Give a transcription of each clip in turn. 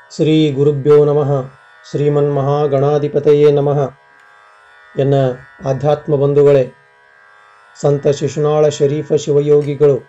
ಶ್ರೀ ಗುರುಭ್ಯೋ ನಮಃ. ಶ್ರೀಮನ್ಮಹಾಗಣಾಧಿಪತಯೇ ನಮಃ. ಎನ್ನ ಆಧ್ಯಾತ್ಮ ಬಂಧುಗಳೇ, ಸಂತ ಶಿಶುನಾಳ ಶರೀಫ ಶಿವಯೋಗಿಗಳು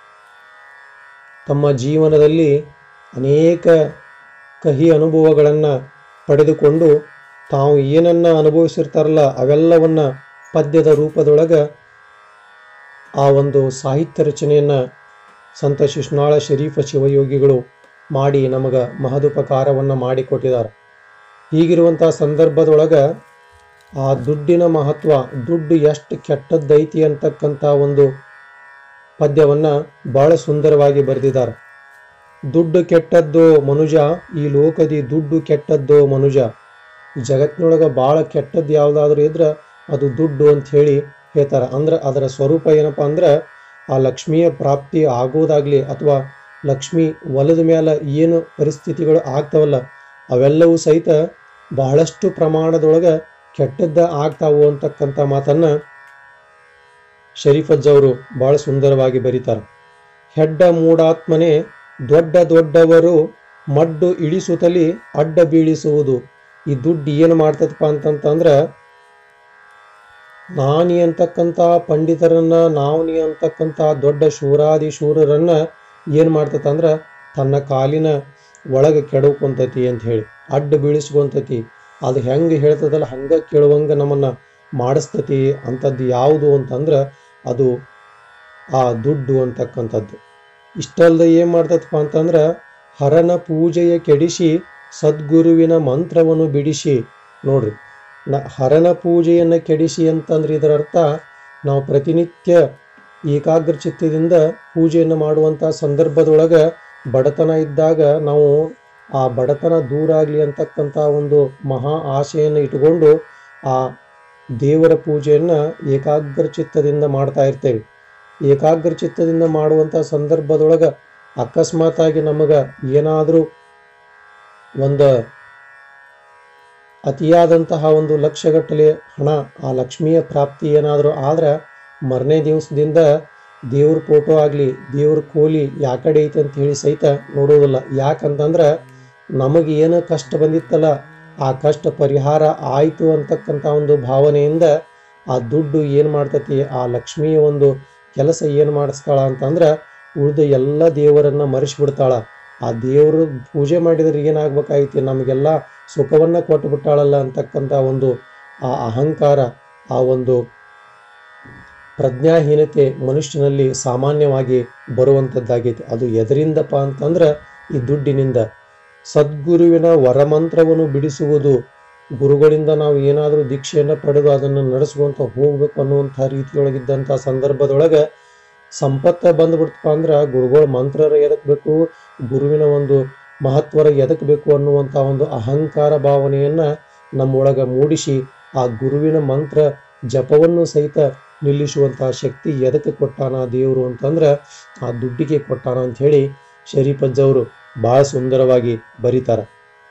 ತಮ್ಮ ಜೀವನದಲ್ಲಿ ಅನೇಕ ಕಹಿ ಅನುಭವಗಳನ್ನು ಪಡೆದುಕೊಂಡು ತಾವು ಏನನ್ನ ಅನುಭವಿಸಿರ್ತಾರಲ್ಲ ಅವೆಲ್ಲವನ್ನು ಪದ್ಯದ ರೂಪದೊಳಗೆ ಆ ಒಂದು ಸಾಹಿತ್ಯ ರಚನೆಯನ್ನು ಸಂತ ಶಿಶುನಾಳ ಶರೀಫ ಶಿವಯೋಗಿಗಳು ಮಾಡಿ ನಮಗೆ ಮಹದುಪಕಾರವನ್ನು ಮಾಡಿಕೊಟ್ಟಿದ್ದಾರೆ. ಹೀಗಿರುವಂಥ ಸಂದರ್ಭದೊಳಗೆ ಆ ದುಡ್ಡಿನ ಮಹತ್ವ, ದುಡ್ಡು ಎಷ್ಟು ಕೆಟ್ಟದ್ದೈತಿ ಅಂತಕ್ಕಂಥ ಒಂದು ಪದ್ಯವನ್ನು ಭಾಳ ಸುಂದರವಾಗಿ ಬರೆದಿದ್ದಾರೆ. ದುಡ್ಡು ಕೆಟ್ಟದ್ದು ಮನುಜ, ಈ ಲೋಕದಿ ದುಡ್ಡು ಕೆಟ್ಟದ್ದು ಮನುಜ. ಈ ಜಗತ್ತಿನೊಳಗೆ ಭಾಳ ಕೆಟ್ಟದ್ದು ಯಾವುದಾದ್ರೂ ಇದ್ರೆ ಅದು ದುಡ್ಡು ಅಂತ ಹೇಳಿ ಹೇಳ್ತಾರೆ. ಅಂದ್ರೆ ಅದರ ಸ್ವರೂಪ ಏನಪ್ಪ ಅಂದ್ರೆ ಆ ಲಕ್ಷ್ಮಿಯ ಪ್ರಾಪ್ತಿ ಆಗೋದಾಗಲಿ ಅಥವಾ ಲಕ್ಷ್ಮಿ ಒಲದ ಮೇಲೆ ಏನು ಪರಿಸ್ಥಿತಿಗಳು ಆಗ್ತಾವಲ್ಲ ಅವೆಲ್ಲವೂ ಸಹಿತ ಬಹಳಷ್ಟು ಪ್ರಮಾಣದೊಳಗೆ ಕೆಟ್ಟದ್ದ ಆಗ್ತಾವು ಅಂತಕ್ಕಂಥ ಮಾತನ್ನು ಶರೀಫಜ್ಜವರು ಭಾಳ ಸುಂದರವಾಗಿ ಬರೀತಾರೆ. ಹೆಡ್ಡ ಮೂಡಾತ್ಮನೆ ದೊಡ್ಡ ದೊಡ್ಡವರು ಮಡ್ಡು ಇಳಿಸುತ್ತಲಿ ಅಡ್ಡ ಬೀಳಿಸುವುದು. ಈ ದುಡ್ಡು ಏನು ಮಾಡ್ತದಪ್ಪ ಅಂತಂತಂದ್ರೆ ನಾನಿ ಅಂತಕ್ಕಂಥ ಪಂಡಿತರನ್ನ, ನಾವ್ನಿ ಅಂತಕ್ಕಂಥ ದೊಡ್ಡ ಶೂರಾದಿ ಶೂರರನ್ನ ಏನು ಮಾಡ್ತದಂದ್ರೆ ತನ್ನ ಕಾಲಿನ ಒಳಗೆ ಕೆಡವುಕೊಂತತಿ ಅಂತ ಹೇಳಿ ಅಡ್ಡ ಬೀಳಿಸ್ಕೊಂತತಿ. ಅದು ಹೆಂಗೆ ಹೇಳ್ತದಲ್ಲ ಹಂಗೆ ಕೇಳುವಂಗೆ ನಮ್ಮನ್ನು ಮಾಡಿಸ್ತತಿ. ಅಂಥದ್ದು ಯಾವುದು ಅಂತಂದ್ರೆ ಅದು ಆ ದುಡ್ಡು ಅಂತಕ್ಕಂಥದ್ದು. ಇಷ್ಟಲ್ಲದೆ ಏನು ಮಾಡ್ತದಪ್ಪ ಅಂತಂದ್ರೆ ಹರನ ಪೂಜೆಯ ಕೆಡಿಸಿ ಸದ್ಗುರುವಿನ ಮಂತ್ರವನ್ನು ಬಿಡಿಸಿ. ನೋಡ್ರಿ, ಹರನ ಪೂಜೆಯನ್ನು ಕೆಡಿಸಿ ಅಂತಂದ್ರೆ ಇದರ ಅರ್ಥ ನಾವು ಪ್ರತಿನಿತ್ಯ ಏಕಾಗ್ರ ಚಿತ್ತದಿಂದ ಪೂಜೆಯನ್ನು ಮಾಡುವಂಥ ಸಂದರ್ಭದೊಳಗೆ ಬಡತನ ಇದ್ದಾಗ ನಾವು ಆ ಬಡತನ ದೂರ ಆಗಲಿ ಅಂತಕ್ಕಂಥ ಒಂದು ಮಹಾ ಆಶೆಯನ್ನು ಇಟ್ಟುಕೊಂಡು ಆ ದೇವರ ಪೂಜೆಯನ್ನು ಏಕಾಗ್ರ ಚಿತ್ತದಿಂದ ಮಾಡ್ತಾ ಇರ್ತೇವೆ. ಏಕಾಗ್ರ ಚಿತ್ತದಿಂದ ಮಾಡುವಂಥ ಸಂದರ್ಭದೊಳಗೆ ಅಕಸ್ಮಾತಾಗಿ ನಮಗೆ ಏನಾದರೂ ಒಂದು ಅತಿಯಾದಂತಹ ಒಂದು ಲಕ್ಷಗಟ್ಟಲೆ ಹಣ, ಆ ಲಕ್ಷ್ಮಿಯ ಪ್ರಾಪ್ತಿ ಏನಾದರೂ ಆದ್ರೆ ಮರನೇ ದಿವಸದಿಂದ ದೇವ್ರ ಫೋಟೋ ಆಗಲಿ ದೇವ್ರ ಕೋಲಿ ಯಾ ಕಡೆ ಐತೆ ಅಂತ ಹೇಳಿ ಸಹಿತ ನೋಡೋದಿಲ್ಲ. ಯಾಕಂತಂದ್ರೆ ನಮಗೆ ಏನು ಕಷ್ಟ ಬಂದಿತ್ತಲ್ಲ ಆ ಕಷ್ಟ ಪರಿಹಾರ ಆಯಿತು ಅಂತಕ್ಕಂಥ ಒಂದು ಭಾವನೆಯಿಂದ ಆ ದುಡ್ಡು ಏನು ಮಾಡ್ತತಿ, ಆ ಲಕ್ಷ್ಮಿಯ ಒಂದು ಕೆಲಸ ಏನು ಮಾಡಿಸ್ತಾಳ ಅಂತಂದ್ರೆ ಉಳಿದ ಎಲ್ಲ ದೇವರನ್ನು ಮರೆಸಿಬಿಡ್ತಾಳ. ಆ ದೇವರು ಪೂಜೆ ಮಾಡಿದ್ರೆ ಏನಾಗಬೇಕಾಗಿತ್ತು, ನಮಗೆಲ್ಲ ಸುಖವನ್ನು ಕೊಟ್ಟು ಬಿಟ್ಟಾಳಲ್ಲ ಅಂತಕ್ಕಂಥ ಒಂದು ಆ ಅಹಂಕಾರ, ಆ ಒಂದು ಪ್ರಜ್ಞಾಹೀನತೆ ಮನುಷ್ಯನಲ್ಲಿ ಸಾಮಾನ್ಯವಾಗಿ ಬರುವಂಥದ್ದಾಗೈತಿ. ಅದು ಎದರಿಂದಪ್ಪ ಅಂತಂದ್ರೆ ಈ ದುಡ್ಡಿನಿಂದ. ಸದ್ಗುರುವಿನ ವರಮಂತ್ರವನ್ನು ಬಿಡಿಸುವುದು. ಗುರುಗಳಿಂದ ನಾವು ಏನಾದರೂ ದೀಕ್ಷೆಯನ್ನು ಪಡೆದು ಅದನ್ನು ನಡೆಸ್ಕೊಂತ ಹೋಗ್ಬೇಕು ಅನ್ನುವಂಥ ರೀತಿಯೊಳಗಿದ್ದಂಥ ಸಂದರ್ಭದೊಳಗೆ ಸಂಪತ್ತ ಬಂದ್ಬಿಡ್ತಪ್ಪ ಅಂದ್ರೆ ಗುರುಗಳ ಮಂತ್ರರ ಎದಕ್ಕೆ ಬೇಕು, ಗುರುವಿನ ಒಂದು ಮಹತ್ವರ ಎದಕ್ಕೆ ಬೇಕು ಅನ್ನುವಂಥ ಒಂದು ಅಹಂಕಾರ ಭಾವನೆಯನ್ನು ನಮ್ಮೊಳಗೆ ಮೂಡಿಸಿ ಆ ಗುರುವಿನ ಮಂತ್ರ ಜಪವನ್ನು ಸಹಿತ ನಿಲ್ಲಿಸುವಂತಹ ಶಕ್ತಿ ಎದಕ್ಕೆ ಕೊಟ್ಟಾನ ದೇವರು ಅಂತಂದ್ರೆ ಆ ದುಡ್ಡಿಗೆ ಕೊಟ್ಟಾನ ಅಂತ ಹೇಳಿ ಶರೀಫಜ್ಜವರು ಭಾಳ ಸುಂದರವಾಗಿ ಬರೀತಾರೆ.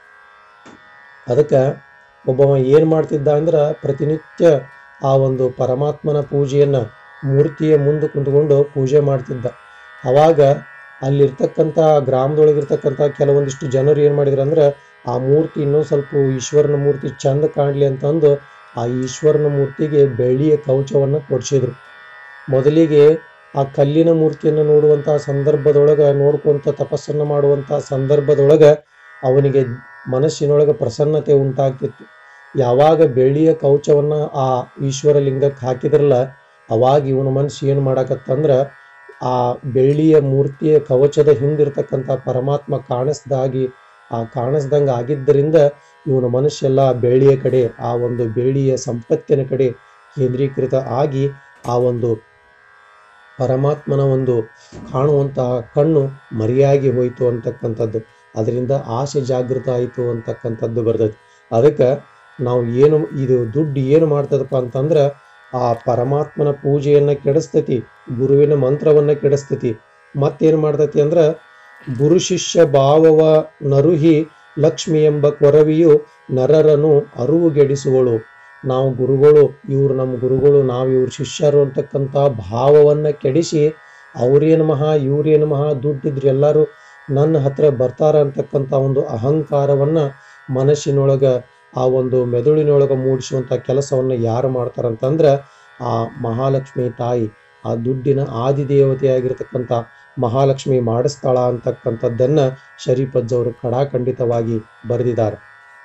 ಅದಕ್ಕೆ ಒಬ್ಬವ ಏನು ಮಾಡ್ತಿದ್ದ ಅಂದ್ರೆ ಪ್ರತಿನಿತ್ಯ ಆ ಒಂದು ಪರಮಾತ್ಮನ ಪೂಜೆಯನ್ನು ಮೂರ್ತಿಯ ಮುಂದೆ ಕುಂತ್ಕೊಂಡು ಪೂಜೆ ಮಾಡ್ತಿದ್ದ. ಅವಾಗ ಅಲ್ಲಿರ್ತಕ್ಕಂಥ ಗ್ರಾಮದೊಳಗಿರ್ತಕ್ಕಂಥ ಕೆಲವೊಂದಿಷ್ಟು ಜನರು ಏನು ಮಾಡಿದ್ರು ಅಂದ್ರೆ ಆ ಮೂರ್ತಿ ಇನ್ನೂ ಸ್ವಲ್ಪ ಈಶ್ವರನ ಮೂರ್ತಿ ಚಂದ ಕಾಣಲಿ ಅಂತಂದು ಆ ಈಶ್ವರನ ಮೂರ್ತಿಗೆ ಬೆಳ್ಳಿಯ ಕವಚವನ್ನು ಕೊಡಿಸಿದ್ರು. ಮೊದಲಿಗೆ ಆ ಕಲ್ಲಿನ ಮೂರ್ತಿಯನ್ನು ನೋಡುವಂಥ ಸಂದರ್ಭದೊಳಗೆ ನೋಡ್ಕೊಂತ ತಪಸ್ಸನ್ನು ಮಾಡುವಂಥ ಸಂದರ್ಭದೊಳಗೆ ಅವನಿಗೆ ಮನಸ್ಸಿನೊಳಗೆ ಪ್ರಸನ್ನತೆ ಉಂಟಾಗ್ತಿತ್ತು. ಯಾವಾಗ ಬೆಳ್ಳಿಯ ಕವಚವನ್ನು ಆ ಈಶ್ವರ ಲಿಂಗಕ್ಕೆ ಹಾಕಿದ್ರಲ್ಲ ಅವಾಗ ಇವನ ಮನಸ್ಸು ಏನು ಮಾಡಕತ್ತಂದ್ರೆ ಆ ಬೆಳ್ಳಿಯ ಮೂರ್ತಿಯ ಕವಚದ ಹಿಂದಿರ್ತಕ್ಕಂಥ ಪರಮಾತ್ಮ ಕಾಣಿಸ್ದಂಗೆ ಆಗಿದ್ದರಿಂದ ಇವನ ಮನಸ್ಸೆಲ್ಲ ಬೆಳ್ಳಿಯ ಕಡೆ, ಆ ಒಂದು ಬೆಳ್ಳಿಯ ಸಂಪತ್ತಿನ ಕಡೆ ಕೇಂದ್ರೀಕೃತ ಆಗಿ ಆ ಒಂದು ಪರಮಾತ್ಮನ ಒಂದು ಕಾಣುವಂತಹ ಕಣ್ಣು ಮರೆಯಾಗಿ ಹೋಯಿತು ಅಂತಕ್ಕಂಥದ್ದು. ಅದರಿಂದ ಆಸೆ ಜಾಗೃತ ಆಯಿತು ಅಂತಕ್ಕಂಥದ್ದು ಬರ್ತದೆ. ಅದಕ್ಕೆ ನಾವು ಇದು ದುಡ್ಡು ಏನು ಮಾಡ್ತದಪ್ಪ ಅಂತಂದ್ರೆ ಆ ಪರಮಾತ್ಮನ ಪೂಜೆಯನ್ನು ಕೆಡಿಸ್ತತಿ, ಗುರುವಿನ ಮಂತ್ರವನ್ನು ಕೆಡಿಸ್ತತಿ. ಮತ್ತೇನು ಮಾಡ್ತತಿ ಅಂದ್ರೆ ಗುರು ಶಿಷ್ಯ ಭಾವವ ನರುಹಿ ಲಕ್ಷ್ಮಿ ಎಂಬ ಕೊರವಿಯು ನರರನು ಅರುವುಗೆಡಿಸುವಳು. ನಾವು ಗುರುಗಳು, ಇವ್ರು ನಮ್ಮ ಗುರುಗಳು, ನಾವು ಇವ್ರ ಶಿಷ್ಯರು ಅಂತಕ್ಕಂಥ ಭಾವವನ್ನು ಕೆಡಿಸಿ ಅವ್ರೇನು ಮಹಾ ಇವ್ರೇನು ಮಹಾ, ದುಡ್ಡಿದ್ರೆ ಎಲ್ಲರೂ ನನ್ನ ಹತ್ರ ಬರ್ತಾರ ಅಂತಕ್ಕಂಥ ಒಂದು ಅಹಂಕಾರವನ್ನ ಮನಸ್ಸಿನೊಳಗ ಆ ಒಂದು ಮೆದುಳಿನೊಳಗ ಮೂಡಿಸುವಂತ ಕೆಲಸವನ್ನ ಯಾರು ಮಾಡ್ತಾರಂತಂದ್ರ ಆ ಮಹಾಲಕ್ಷ್ಮಿ ತಾಯಿ, ಆ ದುಡ್ಡಿನ ಆದಿದೇವತೆಯಾಗಿರ್ತಕ್ಕಂಥ ಮಹಾಲಕ್ಷ್ಮಿ ಮಾಡಿಸ್ತಾಳ ಅಂತಕ್ಕಂಥದ್ದನ್ನ ಶರೀಫಜ್ಜವರು ಖಡಾಖಂಡಿತವಾಗಿ ಬರೆದಿದ್ದಾರೆ.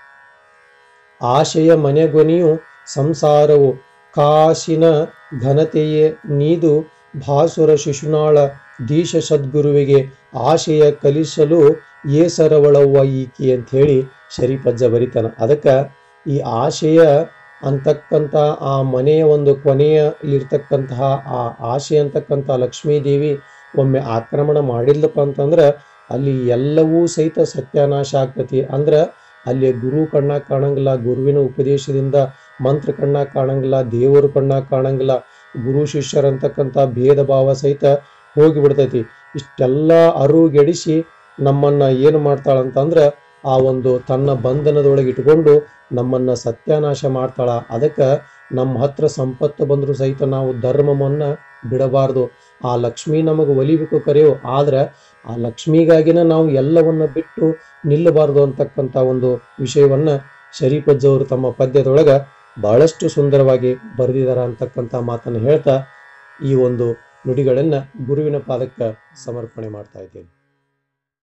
ಆಶೆಯ ಮನೆಗೊನಿಯು ಸಂಸಾರವು ಕಾಶಿನ ಘನತೆಯೇ ನೀದು ಭಾಸುರ ಶಿಶುನಾಳ ದೀಶ ಸದ್ಗುರುವಿಗೆ ಆಶೆಯ ಕಲಿಸಲು ಏಸರವಳವ್ವ ಈಕಿ ಅಂತ ಹೇಳಿ ಶರೀಫಜ್ಜ ಬರಿತಾನ. ಅದಕ್ಕೆ ಈ ಆಶೆಯ ಅಂತಕ್ಕಂಥ ಆ ಮನೆಯ ಒಂದು ಕೊನೆಯಲ್ಲಿರ್ತಕ್ಕಂತಹ ಆ ಆಶೆ ಅಂತಕ್ಕಂಥ ಲಕ್ಷ್ಮೀದೇವಿ ಒಮ್ಮೆ ಆಕ್ರಮಣ ಮಾಡಿಲ್ಲಪ್ಪ ಅಂತಂದ್ರೆ ಅಲ್ಲಿ ಎಲ್ಲವೂ ಸಹಿತ ಸತ್ಯಾನಾಶ ಆಗ್ತತಿ. ಅಂದ್ರೆ ಅಲ್ಲಿ ಗುರು ಕಣ್ಣಾಗ ಕಾಣಂಗಿಲ್ಲ, ಗುರುವಿನ ಉಪದೇಶದಿಂದ ಮಂತ್ರ ಕಣ್ಣಾಗ ಕಾಣಂಗಿಲ್ಲ, ದೇವರು ಕಣ್ಣಾಗ ಕಾಣಂಗಿಲ್ಲ, ಗುರು ಶಿಷ್ಯರಂತಕ್ಕಂಥ ಭೇದ ಭಾವ ಸಹಿತ ಹೋಗಿಬಿಡ್ತೈತಿ. ಇಷ್ಟೆಲ್ಲ ಅರುಗೆಡಿಸಿ ನಮ್ಮನ್ನ ಏನು ಮಾಡ್ತಾಳಂತಂದ್ರ ಆ ಒಂದು ತನ್ನ ಬಂಧನದೊಳಗೆ ಇಟ್ಕೊಂಡು ನಮ್ಮನ್ನ ಸತ್ಯಾನಾಶ ಮಾಡ್ತಾಳ. ಅದಕ್ಕೆ ನಮ್ಮ ಹತ್ರ ಸಂಪತ್ತು ಬಂದರೂ ಸಹಿತ ನಾವು ಧರ್ಮವನ್ನ ಬಿಡಬಾರ್ದು. ಆ ಲಕ್ಷ್ಮಿ ನಮಗೆ ಒಲಿಬೇಕು ಕರೆಯೋ, ಆದ್ರೆ ಆ ಲಕ್ಷ್ಮಿಗಾಗಿನ ನಾವು ಎಲ್ಲವನ್ನ ಬಿಟ್ಟು ನಿಲ್ಲಬಾರ್ದು ಅಂತಕ್ಕಂಥ ಒಂದು ವಿಷಯವನ್ನ ಶರೀಫಜ್ಜವರು ತಮ್ಮ ಪದ್ಯದೊಳಗ ಬಹಳಷ್ಟು ಸುಂದರವಾಗಿ ಬರೆದಿದ್ದಾರೆ ಅಂತಕ್ಕಂಥ ಮಾತನ್ನು ಹೇಳ್ತಾ ಈ ಒಂದು ನುಡಿಗಳನ್ನ ಗುರುವಿನ ಪಾದಕ್ಕೆ ಸಮರ್ಪಣೆ ಮಾಡ್ತಾ ಇದ್ದೇನೆ.